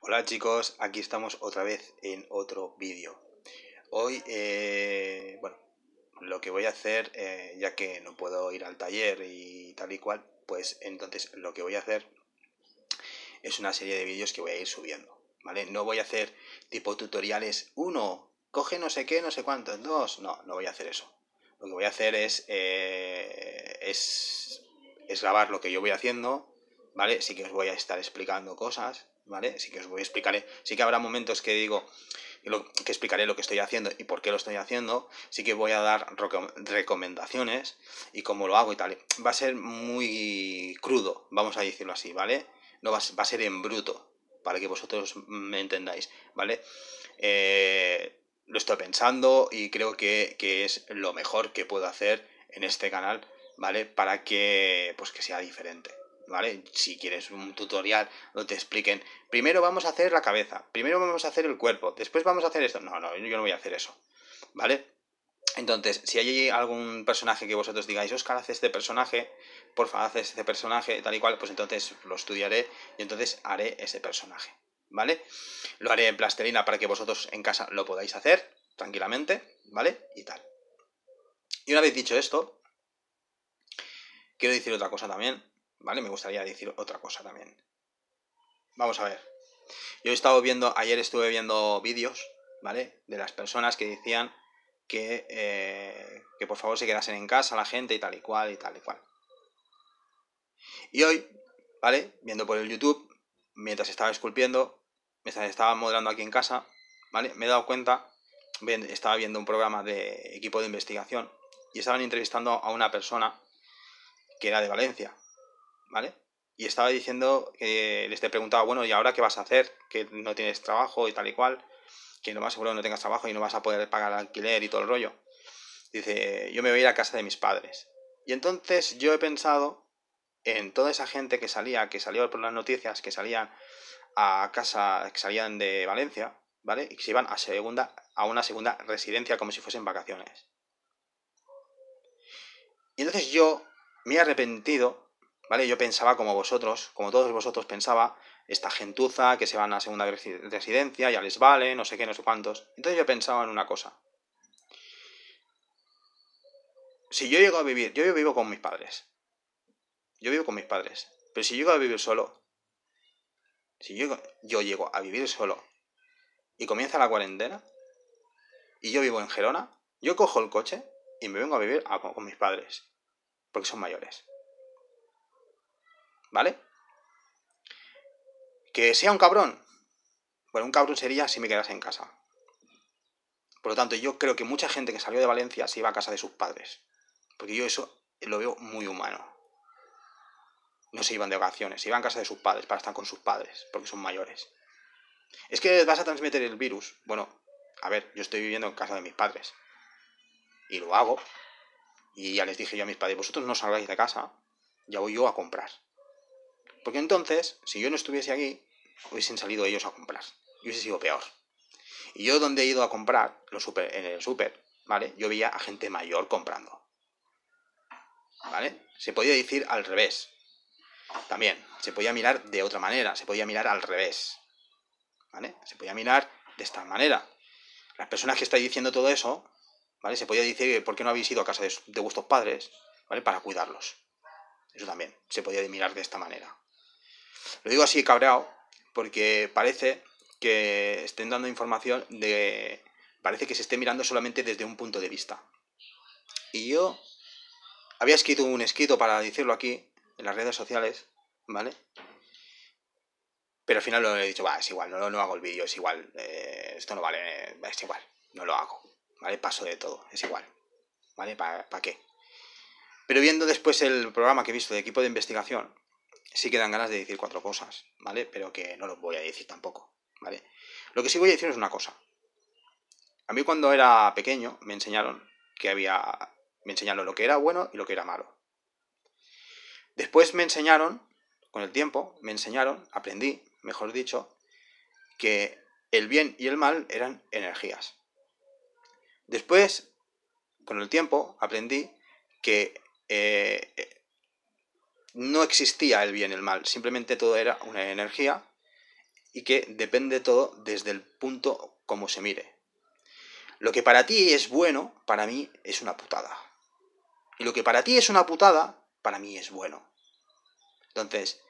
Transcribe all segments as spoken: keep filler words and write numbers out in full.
Hola chicos, aquí estamos otra vez en otro vídeo. Hoy, eh, bueno, lo que voy a hacer, eh, ya que no puedo ir al taller y tal y cual, pues entonces lo que voy a hacer es una serie de vídeos que voy a ir subiendo, ¿vale? No voy a hacer tipo tutoriales, uno, coge no sé qué, no sé cuánto, dos, no, no voy a hacer eso. Lo que voy a hacer es, eh, es, es grabar lo que yo voy haciendo, ¿vale? Sí que os voy a estar explicando cosas, ¿vale? Sí que os voy a explicar, sí que habrá momentos que digo que explicaré lo que estoy haciendo y por qué lo estoy haciendo, sí que voy a dar recomendaciones y cómo lo hago y tal. Va a ser muy crudo, vamos a decirlo así, ¿vale? No va, va a ser en bruto, para que vosotros me entendáis, ¿vale? Eh, lo estoy pensando y creo que, que es lo mejor que puedo hacer en este canal, ¿vale? Para que, pues, que sea diferente, ¿vale? Si quieres un tutorial donde te expliquen, primero vamos a hacer la cabeza, primero vamos a hacer el cuerpo, después vamos a hacer esto. No, no, yo no voy a hacer eso, ¿vale? Entonces, si hay algún personaje que vosotros digáis, Óscar, haz este personaje, porfa, haz este personaje, tal y cual, pues entonces lo estudiaré y entonces haré ese personaje, ¿vale? Lo haré en plastilina para que vosotros en casa lo podáis hacer tranquilamente, ¿vale? Y tal. Y una vez dicho esto, quiero decir otra cosa también, ¿vale? Me gustaría decir otra cosa también. Vamos a ver. Yo he estado viendo, ayer estuve viendo vídeos, ¿vale? De las personas que decían que, eh, que por favor se quedasen en casa la gente y tal y cual y tal y cual. Y hoy, ¿vale? Viendo por el YouTube, mientras estaba esculpiendo, me estaba modelando aquí en casa, ¿vale? Me he dado cuenta, estaba viendo un programa de equipo de investigación y estaban entrevistando a una persona que era de Valencia, ¿vale? Y estaba diciendo que les te preguntaba, bueno, ¿y ahora qué vas a hacer? Que no tienes trabajo y tal y cual, que lo más seguro no tengas trabajo y no vas a poder pagar alquiler y todo el rollo. Dice, yo me voy a ir a casa de mis padres. Y entonces yo he pensado en toda esa gente que salía, que salió por las noticias, que salían a casa, que salían de Valencia, ¿vale? Y que se iban a, segunda, a una segunda residencia como si fuesen vacaciones. Y entonces yo me he arrepentido, ¿vale? Yo pensaba como vosotros, como todos vosotros pensaba, esta gentuza que se van a segunda residencia, ya les vale, no sé qué, no sé cuántos. Entonces yo pensaba en una cosa. Si yo llego a vivir, yo vivo con mis padres. Yo vivo con mis padres. Pero si llego a vivir solo, si yo, yo llego a vivir solo y comienza la cuarentena y yo vivo en Gerona, yo cojo el coche y me vengo a vivir a, con, con mis padres. Porque son mayores. ¿Vale? Que sea un cabrón. Bueno, un cabrón sería si me quedase en casa. Por lo tanto, yo creo que mucha gente que salió de Valencia se iba a casa de sus padres. Porque yo eso lo veo muy humano. No se iban de vacaciones, se iban a casa de sus padres para estar con sus padres, porque son mayores. Es que vas a transmitir el virus. Bueno, a ver, yo estoy viviendo en casa de mis padres. Y lo hago. Y ya les dije yo a mis padres, vosotros no salgáis de casa, ya voy yo a comprar. Porque entonces, si yo no estuviese aquí, hubiesen salido ellos a comprar. Y hubiese sido peor. Y yo donde he ido a comprar, los super, en el súper, ¿vale? Yo veía a gente mayor comprando. ¿Vale? Se podía decir al revés. También, se podía mirar de otra manera, se podía mirar al revés. ¿Vale? Se podía mirar de esta manera. Las personas que estáis diciendo todo eso, ¿vale? Se podía decir, ¿por qué no habéis ido a casa de, de vuestros padres? ¿Vale? Para cuidarlos. Eso también, se podía mirar de esta manera. Lo digo así cabreado, porque parece que estén dando información de... Parece que se esté mirando solamente desde un punto de vista. Y yo había escrito un escrito para decirlo aquí, en las redes sociales, ¿vale? Pero al final lo he dicho, va, es igual, no, no hago el vídeo, es igual, eh, esto no vale, es igual, no lo hago, ¿vale? Paso de todo, es igual, ¿vale? ¿Para pa qué? Pero viendo después el programa que he visto de equipo de investigación, sí que dan ganas de decir cuatro cosas, ¿vale? Pero que no lo voy a decir tampoco, ¿vale? Lo que sí voy a decir es una cosa. A mí cuando era pequeño me enseñaron que había... Me enseñaron lo que era bueno y lo que era malo. Después me enseñaron, con el tiempo, me enseñaron, aprendí, mejor dicho, que el bien y el mal eran energías. Después, con el tiempo, aprendí que eh, no existía el bien y el mal, simplemente todo era una energía y que depende todo desde el punto como se mire. Lo que para ti es bueno, para mí es una putada. Y lo que para ti es una putada, para mí es bueno. Entonces,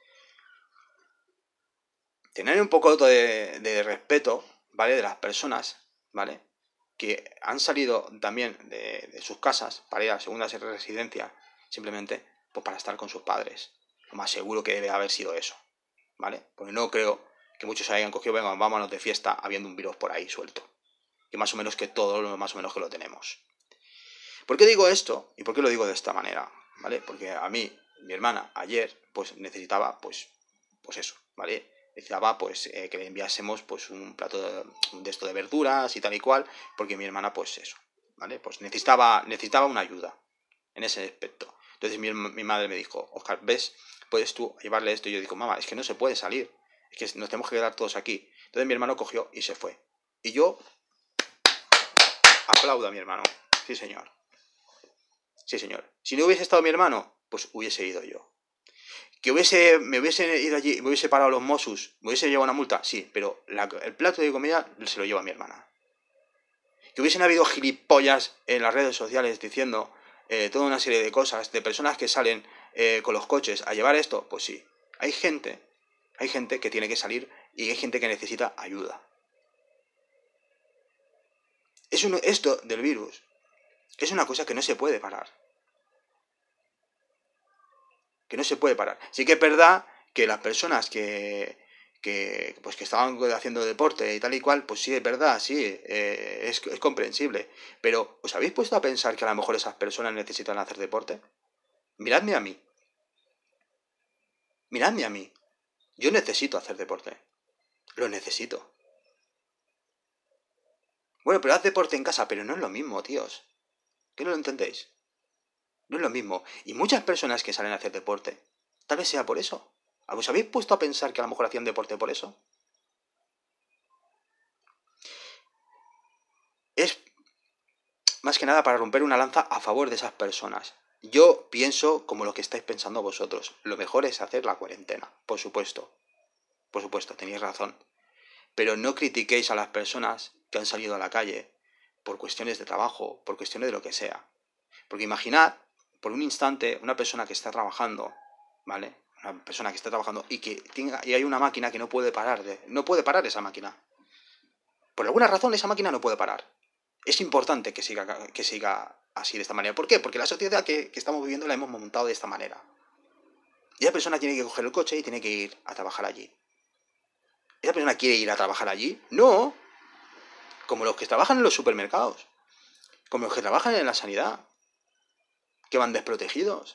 tener un poco de, de respeto, ¿vale? De las personas, ¿vale? Que han salido también de, de sus casas para ir a segundas residencias, simplemente pues para estar con sus padres. Lo más seguro que debe haber sido eso, ¿vale? Porque no creo que muchos se hayan cogido, venga, vámonos de fiesta habiendo un virus por ahí suelto. Y más o menos que todo, más o menos que lo tenemos. ¿Por qué digo esto? ¿Y por qué lo digo de esta manera? ¿Vale? Porque a mí, mi hermana, ayer, pues necesitaba, pues, pues eso, ¿vale? Necesitaba, pues, eh, que le enviásemos, pues, un plato de, de esto de verduras y tal y cual, porque mi hermana, pues, eso, ¿vale? Pues necesitaba, necesitaba una ayuda en ese aspecto. Entonces mi, mi madre me dijo, Oscar, ¿ves? Puedes tú llevarle esto. Y yo digo, mamá, es que no se puede salir. Es que nos tenemos que quedar todos aquí. Entonces mi hermano cogió y se fue. Y yo aplaudo a mi hermano. Sí, señor. Sí, señor. Si no hubiese estado mi hermano, pues hubiese ido yo. Que hubiese, me hubiese ido allí, me hubiese parado los Mossos, me hubiese llevado una multa, sí, pero la, el plato de comida se lo lleva mi hermana. Que hubiesen habido gilipollas en las redes sociales diciendo eh, toda una serie de cosas, de personas que salen eh, con los coches a llevar esto, pues sí. Hay gente, hay gente que tiene que salir y hay gente que necesita ayuda. Es un, esto del virus es una cosa que no se puede parar. Que no se puede parar. Sí que es verdad que las personas que, que, pues que estaban haciendo deporte y tal y cual, pues sí, es verdad, sí, eh, es, es comprensible. Pero, ¿os habéis puesto a pensar que a lo mejor esas personas necesitan hacer deporte? Miradme a mí. Miradme a mí. Yo necesito hacer deporte. Lo necesito. Bueno, pero haz deporte en casa, pero no es lo mismo, tíos. ¿Qué no lo entendéis? No es lo mismo. Y muchas personas que salen a hacer deporte, tal vez sea por eso. ¿Os habéis puesto a pensar que a lo mejor hacían deporte por eso? Es más que nada para romper una lanza a favor de esas personas. Yo pienso como lo que estáis pensando vosotros. Lo mejor es hacer la cuarentena, por supuesto. Por supuesto, tenéis razón. Pero no critiquéis a las personas que han salido a la calle por cuestiones de trabajo, por cuestiones de lo que sea. Porque imaginad, por un instante, una persona que está trabajando, ¿vale? Una persona que está trabajando y que tenga, y hay una máquina que no puede parar, de, no puede parar esa máquina. Por alguna razón esa máquina no puede parar. Es importante que siga, que siga así, de esta manera. ¿Por qué? Porque la sociedad que, que estamos viviendo la hemos montado de esta manera. Y esa persona tiene que coger el coche y tiene que ir a trabajar allí. ¿Esa persona quiere ir a trabajar allí? No. Como los que trabajan en los supermercados. Como los que trabajan en la sanidad. Que van desprotegidos.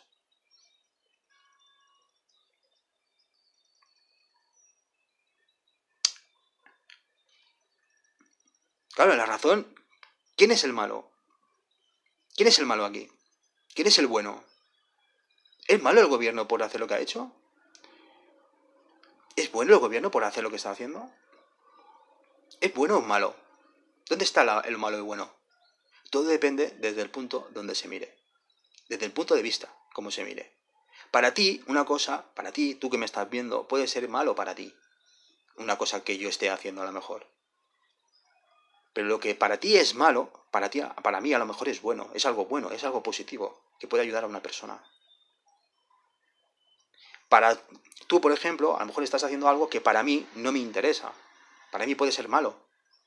Claro, la razón... ¿Quién es el malo? ¿Quién es el malo aquí? ¿Quién es el bueno? ¿Es malo el gobierno por hacer lo que ha hecho? ¿Es bueno el gobierno por hacer lo que está haciendo? ¿Es bueno o malo? ¿Dónde está la, el malo y bueno? Todo depende desde el punto donde se mire. Desde el punto de vista, como se mire. Para ti, una cosa, para ti, tú que me estás viendo, puede ser malo para ti. Una cosa que yo esté haciendo a lo mejor. Pero lo que para ti es malo, para ti, para mí a lo mejor es bueno, es algo bueno, es algo positivo, que puede ayudar a una persona. Para tú, por ejemplo, a lo mejor estás haciendo algo que para mí no me interesa. Para mí puede ser malo.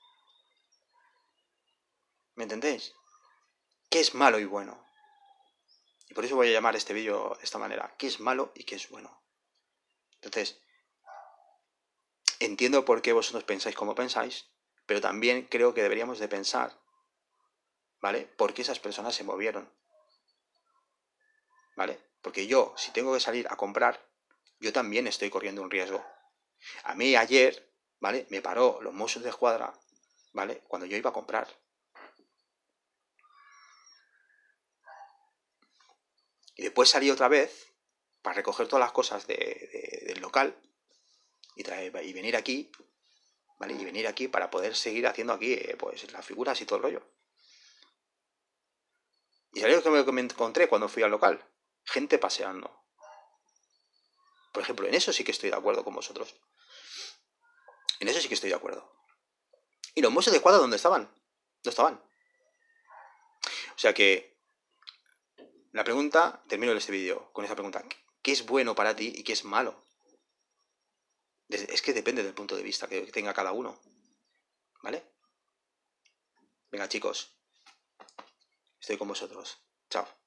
¿Me entendéis? ¿Qué es malo y bueno? Y por eso voy a llamar este vídeo de esta manera. ¿Qué es malo y qué es bueno? Entonces, entiendo por qué vosotros pensáis como pensáis, pero también creo que deberíamos de pensar, ¿vale? ¿Por qué esas personas se movieron? ¿Vale? Porque yo, si tengo que salir a comprar, yo también estoy corriendo un riesgo. A mí ayer, ¿vale? Me paró los Mossos de Escuadra, ¿vale? Cuando yo iba a comprar. Y después salí otra vez para recoger todas las cosas de, de, del local y, traer, y venir aquí, ¿vale? Y venir aquí para poder seguir haciendo aquí, eh, pues, las figuras y todo el rollo. ¿Y sabéis lo que me encontré cuando fui al local? Gente paseando. Por ejemplo, en eso sí que estoy de acuerdo con vosotros. En eso sí que estoy de acuerdo. ¿Y los muebles de cuadro dónde estaban? No estaban. O sea que la pregunta, termino este vídeo con esa pregunta. ¿Qué es bueno para ti y qué es malo? Es que depende del punto de vista que tenga cada uno. ¿Vale? Venga, chicos. Estoy con vosotros. Chao.